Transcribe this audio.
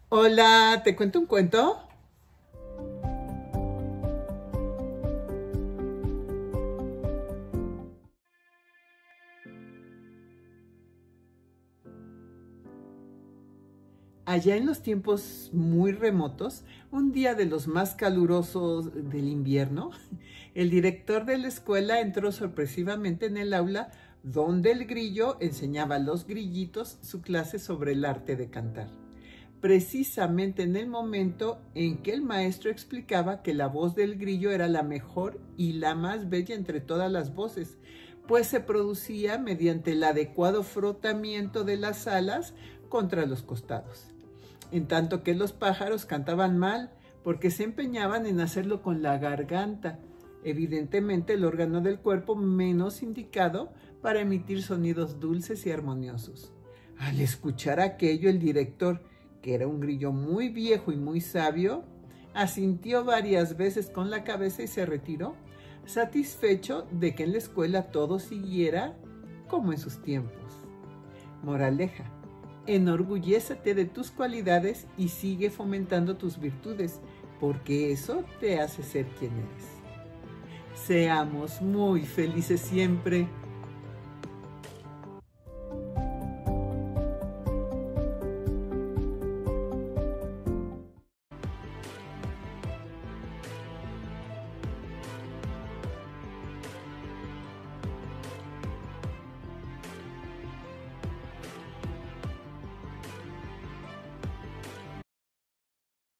Hola, ¿te cuento un cuento? Allá en los tiempos muy remotos, un día de los más calurosos del invierno, el director de la escuela entró sorpresivamente en el aula donde el grillo enseñaba a los grillitos su clase sobre el arte de cantar. Precisamente en el momento en que el maestro explicaba que la voz del grillo era la mejor y la más bella entre todas las voces, pues se producía mediante el adecuado frotamiento de las alas contra los costados. En tanto que los pájaros cantaban mal porque se empeñaban en hacerlo con la garganta, evidentemente el órgano del cuerpo menos indicado para emitir sonidos dulces y armoniosos. Al escuchar aquello, el director, que era un grillo muy viejo y muy sabio, asintió varias veces con la cabeza y se retiró, satisfecho de que en la escuela todo siguiera como en sus tiempos. Moraleja: enorgullézate de tus cualidades y sigue fomentando tus virtudes, porque eso te hace ser quien eres. Seamos muy felices siempre.